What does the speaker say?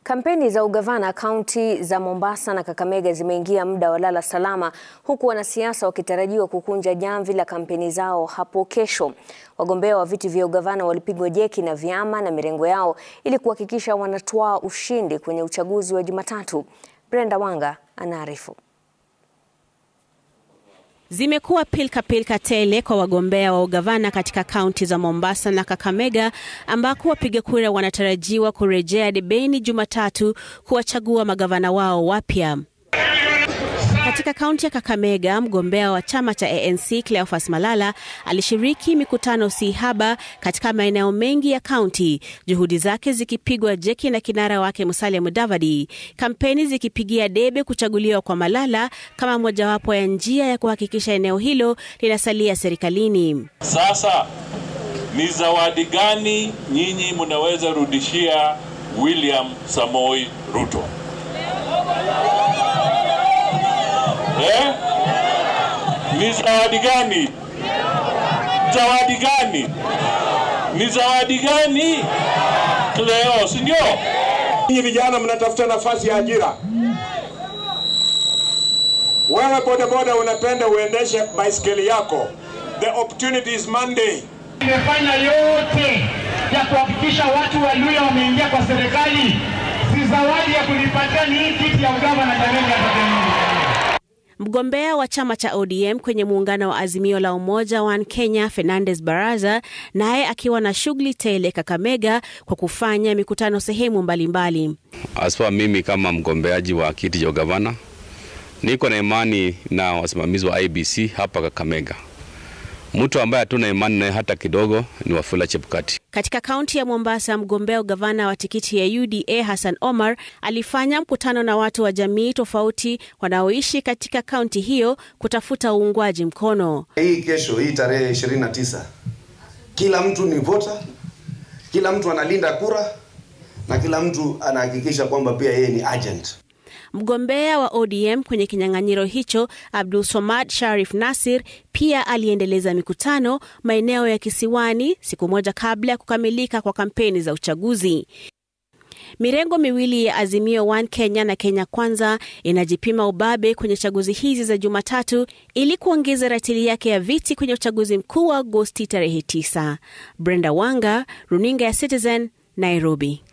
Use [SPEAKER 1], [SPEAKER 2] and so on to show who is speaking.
[SPEAKER 1] Kampeni za ugavana kaunti za Mombasa na Kakamega zimeingia muda wa lala salama, huku wanasiasa wakitarajiwa kukunja jamvi la kampeni zao hapo kesho. Wagombea wa viti vya ugavana walipigwa jeki na vyama na mirengo yao ili kuhakikisha wanatwaa ushindi kwenye uchaguzi wa Jumatatu. Brenda Wanga anaarifu.
[SPEAKER 2] Zimekuwa pilka tele kwa wagombea wa ugavana katika kaunti za Mombasa na Kakamega, ambako wapiga kura wanatarajiwa kurejea debeni Jumatatu kuwachagua magavana wao wapya. Katika kaunti ya Kakamega, mgombea wa chama cha ANC Cleophas Malala alishiriki mikutano si haba katika maeneo mengi ya kaunti, juhudi zake zikipigwa jeki na kinara wake Musalia Mudavadi, kampeni zikipigia debe kuchaguliwa kwa Malala kama mojawapo ya njia ya kuhakikisha eneo hilo linasalia serikalini.
[SPEAKER 3] Sasa ni zawadi gani nyinyi mnaweza rudishia William Samoei Ruto? Ni zawadi gani? Zawadi gani? Ni zawadi gani? Leo, sindio?
[SPEAKER 4] Nyinyi vijana mnatafuta nafasi ya ajira. Wewe bodaboda unapenda uendeshe baiskeli yako. The opportunity is Monday.
[SPEAKER 5] Nimefanya yote ya kuhakikisha watu wa Luya wameingia kwa serikali. Si zawadi ya kunipatia ni hii kiti ya ugavana na jamvi ya
[SPEAKER 2] Mgombea wa chama cha ODM kwenye muungano wa Azimio la Umoja wa Kenya Fernandez Baraza, naye akiwa na shughuli tele Kakamega kwa kufanya mikutano sehemu mbalimbali.
[SPEAKER 6] Aswa mimi kama mgombeaji wa kiti cha ugavana, niko na imani na wasimamizi wa IBC hapa Kakamega. Mtu ambaye hatuna imani naye hata kidogo ni Wafula Chebukati.
[SPEAKER 2] Katika kaunti ya Mombasa, mgombea ugavana wa tikiti ya UDA Hassan Omar alifanya mkutano na watu wa jamii tofauti wanaoishi katika kaunti hiyo kutafuta uungwaji mkono.
[SPEAKER 7] Hii kesho, hii tarehe 29, kila mtu ni voter, kila mtu analinda kura na kila mtu anahakikisha kwamba pia yeye ni agent.
[SPEAKER 2] Mgombea wa ODM kwenye kinyang'anyiro hicho Abdul Somad Sharif Nasir pia aliendeleza mikutano maeneo ya Kisiwani siku moja kabla ya kukamilika kwa kampeni za uchaguzi. Mirengo miwili ya Azimio 1 Kenya na Kenya Kwanza inajipima ubabe kwenye chaguzi hizi za Jumatatu ili kuongeza ratili yake ya viti kwenye uchaguzi mkuu wa Agosti tarehe 9. Brenda Wanga, Runinga ya Citizen, Nairobi.